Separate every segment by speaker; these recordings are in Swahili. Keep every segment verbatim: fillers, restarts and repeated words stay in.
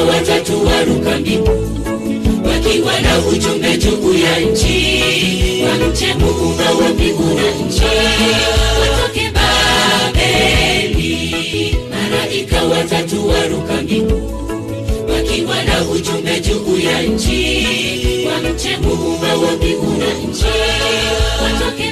Speaker 1: watatu waruka mbingu wakiwa na ujumbe juu ya nchi. Wamche Muumba wa mbingu na nchi, watoke Babeli. Malaika watatu waruka mbingu wakiwa na ujumbe juu ya nchi. Wamche Muumba wa mbingu na nchi, watoke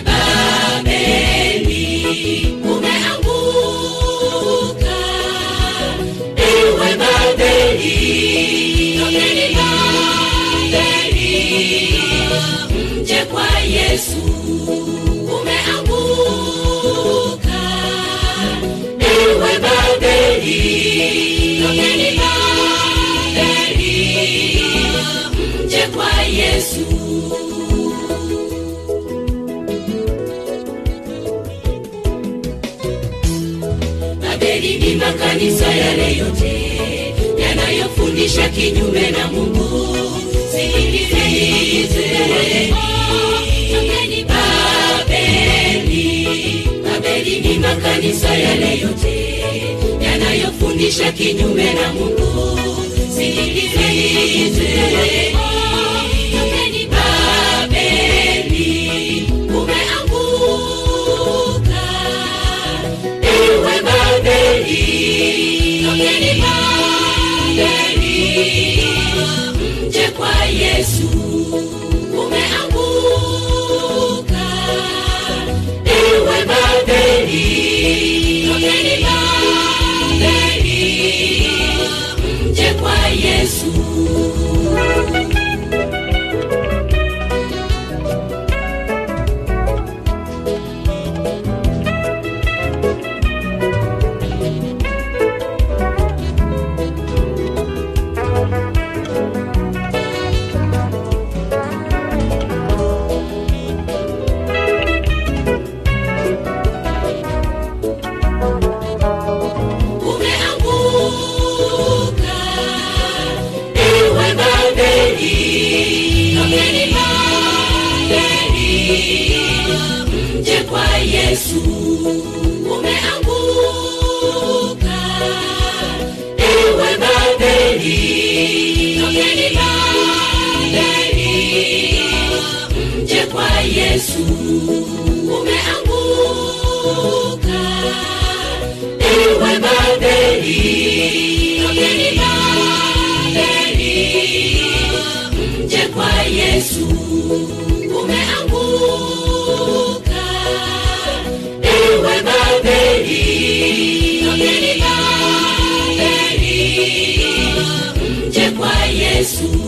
Speaker 1: Babeli. Umeanguka ewe Babeli, tokeni Babeli, mje kwa Yesu. Umeanguka ewe Babeli, tokeni Babeli, mje kwa Yesu. Babeli ni makanisa yale yote yanayofundisha kinyume na Mungu. Sikilizeni, tokeni Babeli. Babeli ni makanisa yale yote yanayofundisha kinyume na Mungu. Sikilizeni, tokeni Babeli. Umeanguka ewe Babeli, tokeni Babeli, mje kwa Yesu. Umeanguka ewe Babeli, tokeni Babeli, mje kwa Yesu. Mje kwa Yesu. Umeanguka ewe Babeli, tokeni Babeli, mje kwa Yesu. Umeanguka ewe Babeli, tokeni Babeli, mje kwa Yesu. Umeanguka ewe Babeli, tokeni Babeli, mje kwa Yesu.